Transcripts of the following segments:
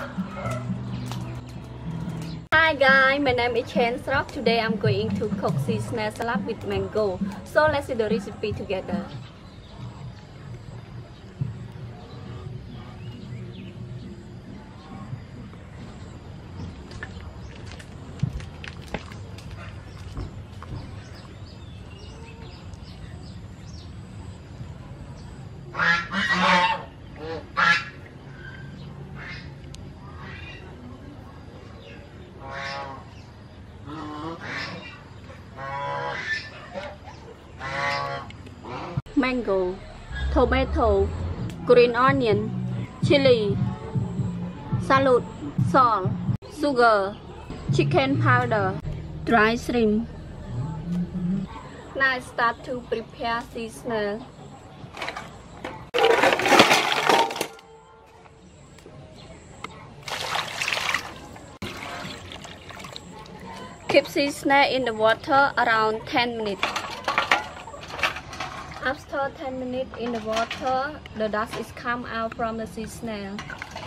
Hi guys, my name is Snail. Today I'm going to cook seasonal salad with mango. So let's see the recipe together. Mango, tomato, green onion, chili, salad, salt, sugar, chicken powder, dry shrimp. Now I start to prepare seasoning. Keep seasoning in the water around 10 minutes. After 10 minutes in the water, the dust is come out from the seasoning.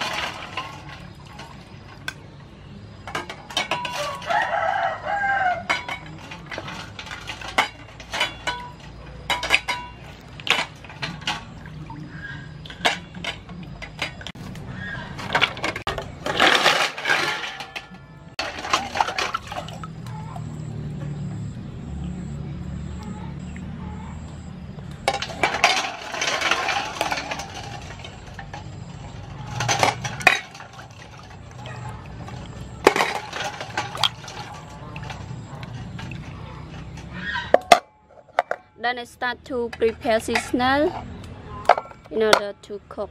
Then I start to prepare seasoning in order to cook.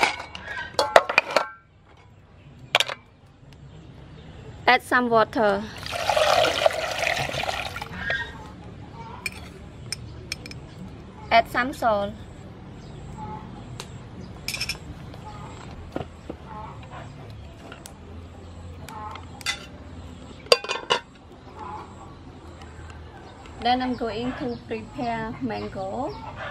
Add some water. Add some salt. Then I'm going to prepare mango.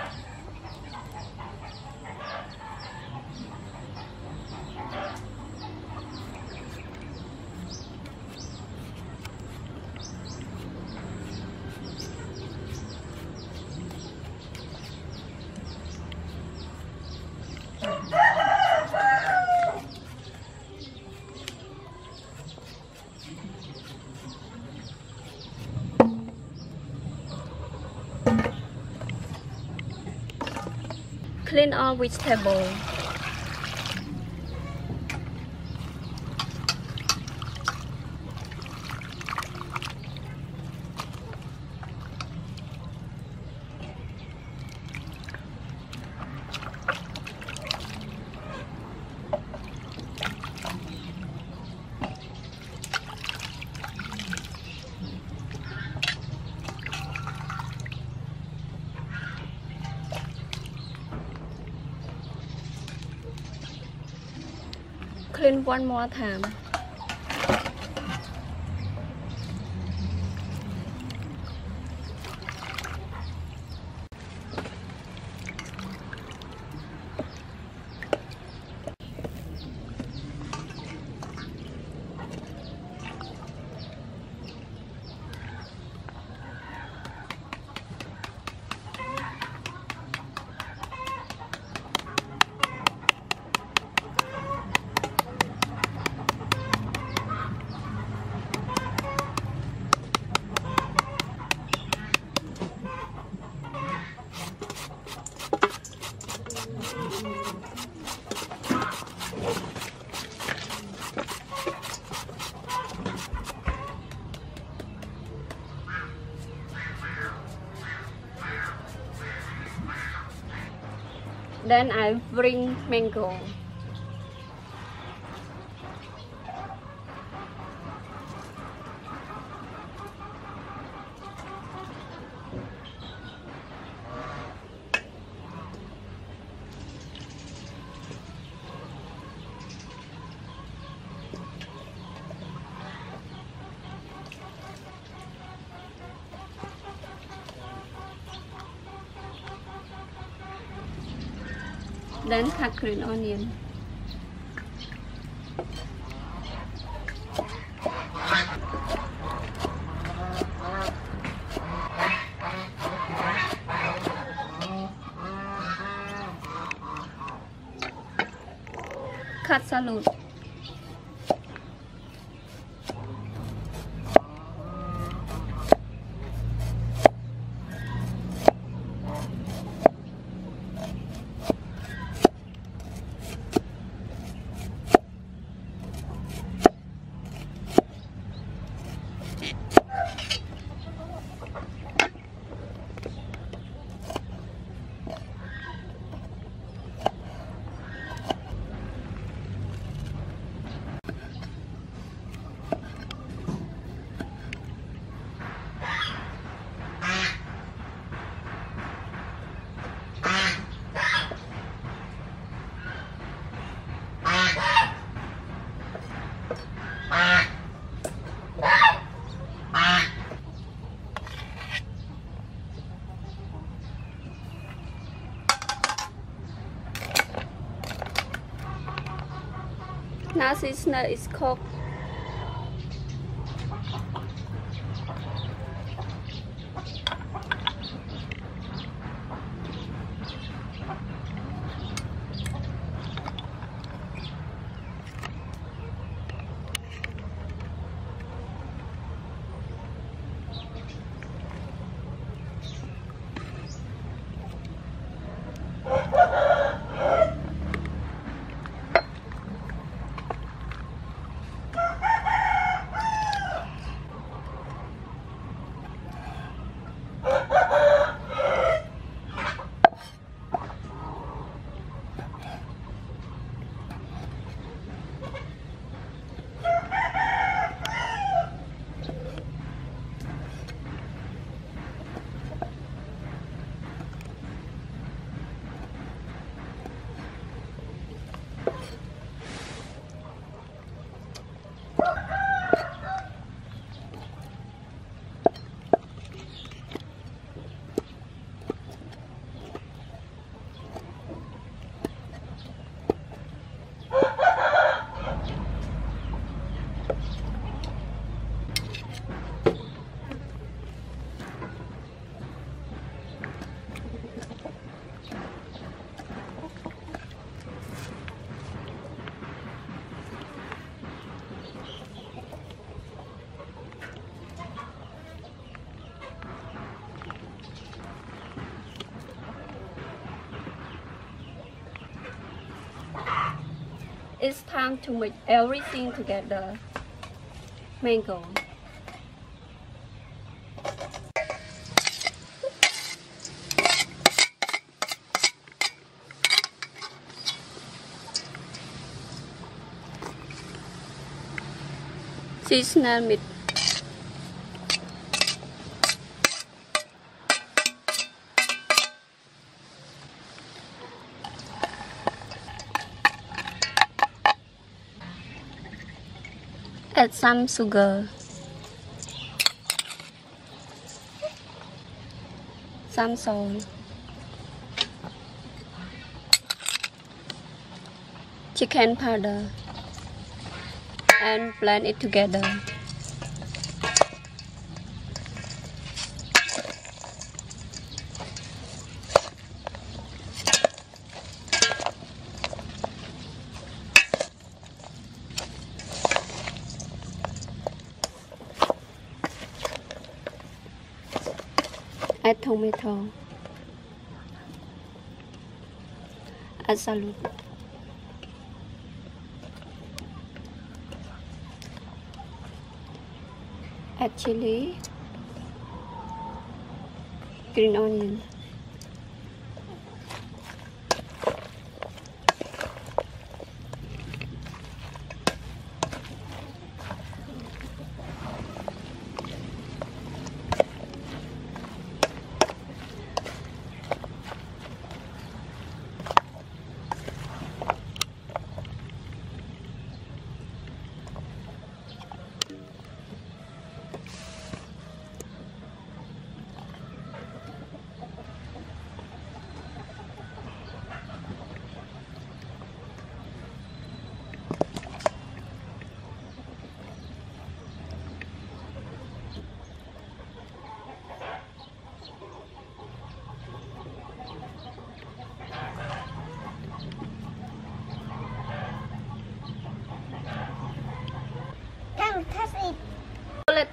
Clean all vegetables. Clean one more time. Then I bring mango. Then cut green onion. Salute. Now Snail is cooked. It's time to mix everything together. Mango. Seasonal meat. Add some sugar, some salt, chicken powder, and blend it together. Add tomato, add salad, add chili, green onion,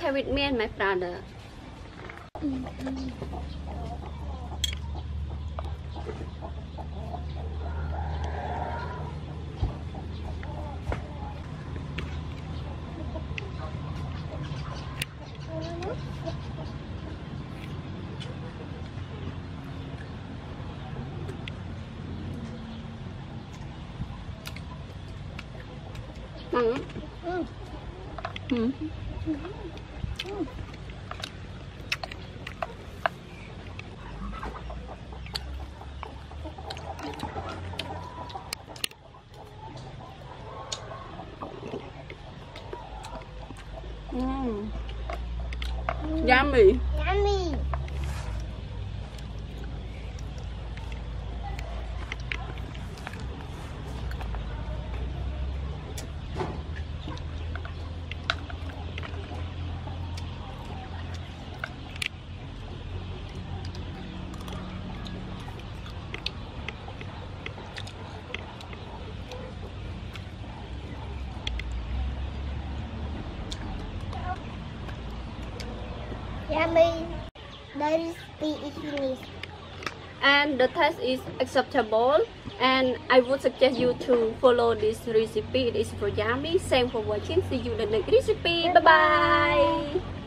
okay with me and my brother. Yummy. Yummy. Yummy. The recipe is finished. And the taste is acceptable, and I would suggest you to follow this recipe. It is for yummy. Thanks for watching. See you in the next recipe. Bye bye.